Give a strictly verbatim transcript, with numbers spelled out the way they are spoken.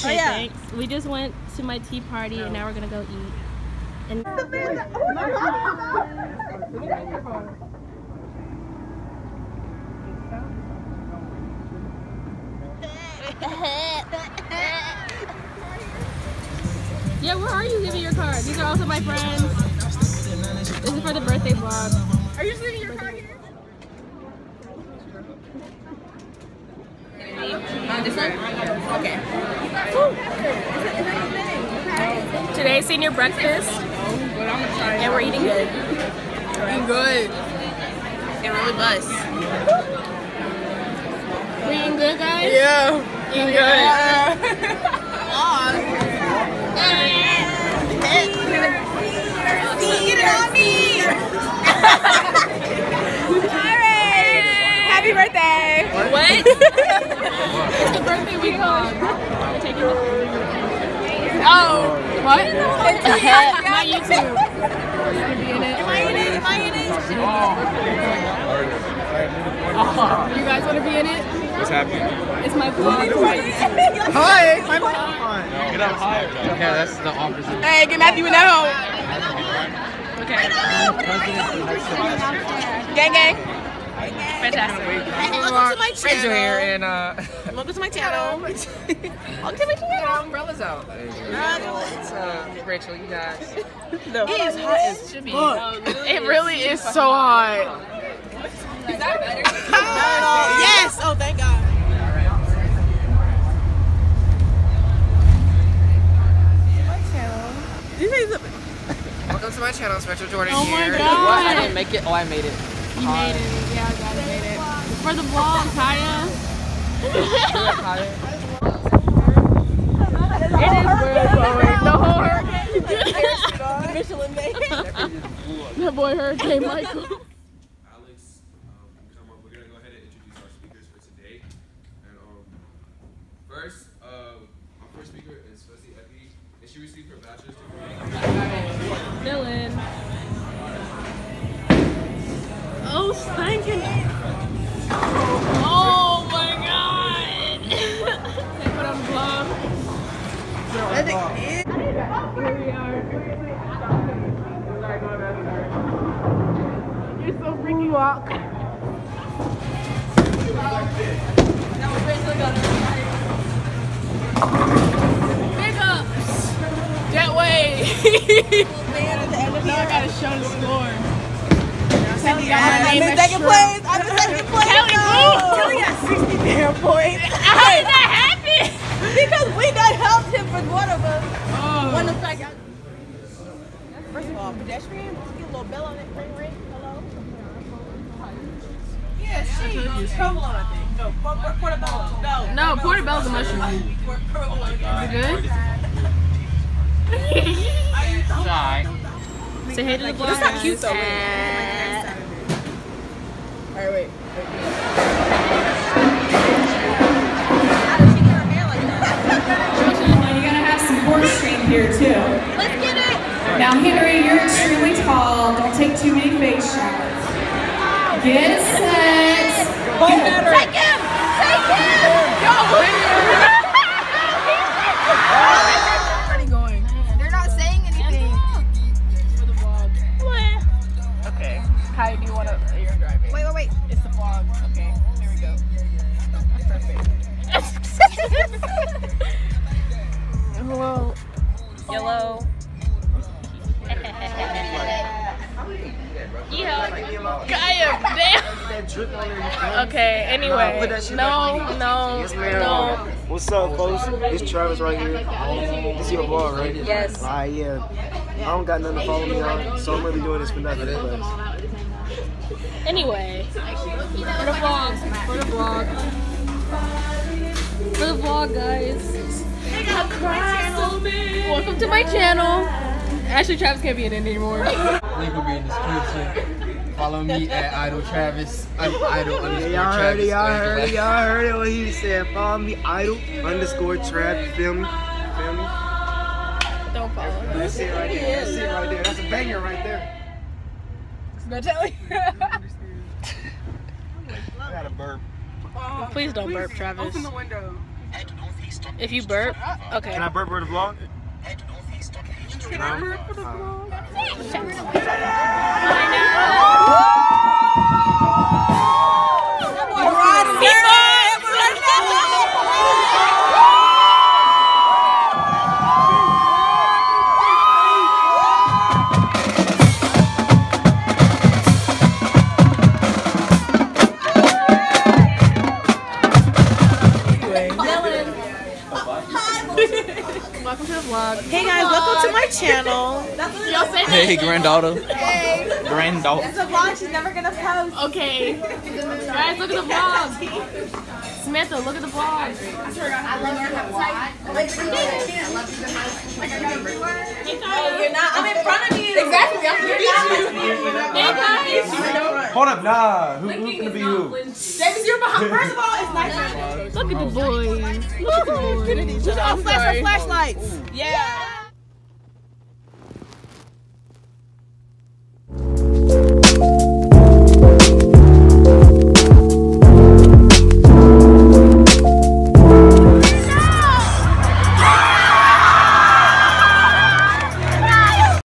Okay, oh, yeah. thanks. We just went to my tea party and now we're gonna go eat. And yeah, where are you giving your card? These are also my friends. This is for the birthday vlog. Are you just leaving your card here? Uh, this one? Okay. Today's senior breakfast, and we're eating good. Eating good. And really buzz. We eating good, guys? Yeah. Eating good. Eat it on me! Alright! Happy birthday! What? It's the birthday week vlog. Oh! What? My YouTube. Am I in it? Am I in it? You guys want to be in it? What's happening? It's my vlog. Hi! Get up higher. Yeah, that's the opposite. Hey, get Matthew in that hole! Okay. Gang gang! Fantastic. Welcome to my channel. Here and uh, Welcome to my channel. Welcome to my channel. umbrellas out. It's uh, Rachel, you guys. No. It is hot as should be. It really is so hot. Is that better? Yes! Oh, thank God. Welcome to my channel, Special Jordan Oh my here. God. What? I didn't make it. Oh, I made it. You made it. Yeah, guys made it. It's for the vlog, Kaya. It is weird going. The whole hurricane. Michelin Man. That boy Hurricane Michael. Alex, um, come up. We're gonna go ahead and introduce our speakers for today. And um, first, uh, our first speaker is Fessy Epi, and she received her bachelor's degree. Dylan. Oh, stinking. Oh my God. They put on the vlog. Here we are. You're so freaky walk. Big ups. That way. Now I gotta show the score. Kelly got my name I'm in second place. I'm in second place. Kelly, no. move. Kelly got sixty damn points. How did that happen? Because we done helped him for one of us. Oh. One of us. First of all, pedestrian. Let's get a little bell on it. Ring, ring. Hello. Yeah, she. Provolone, I think. No, portobello. No. No, portobello's a mushroom. You good? Sorry. Say hey to the vlog. It's not cute though. Uh, Alright, wait. You're gonna have some horse stream here too. Let's get it. Now, Henry, you're extremely tall. Don't take too many face shots. Get set. Go. Take him! Take him! Go! Where going? They're not saying anything. For the vlog. Okay. Kai, do you want to? You're driving. Wait, wait, wait. It's the vlog. Okay. Here we go. Perfect. Well, yellow. Yeah. Kaya, damn. Okay, anyway. No, no, no. What's up, folks? It's Travis right here. This is your vlog, right? Yes. Ah, yeah. I don't got nothing to follow me on, so I'm really doing this for nothing. But Anyway, for the vlog, for the vlog, for the vlog, guys. Welcome to my channel. Actually, Travis can't be in it anymore. Link will be in the description. Follow me at Idol Travis. I'm Idol underscore yeah, y'all heard it, Travis. y'all heard it, y'all heard it when he said, follow me, Idol underscore Trav. You feel me? Feel me? Don't follow. That's it right there. That's it right there. That's a banger right there. Natalie. I got a burp. Please don't burp, Travis. Open the window. If you burp, okay. Can I burp for the vlog? Can I burp for the vlog? Welcome to the vlog. Hey guys, welcome to my channel. Hey, granddaughter. Hey. Granddaughter. It's a vlog she's never gonna post. Okay. Guys, look at the vlog. Samantha, look at the vlog. I love your website. Hey guys. You're not. I'm in front of you. Exactly. I'm here. Hey guys. Hold up, nah. Who, who's gonna be who? Davis, you're behind. First of all, it's nice. Look at the boys. Look at the boys. I'll flash our flashlights. Yeah.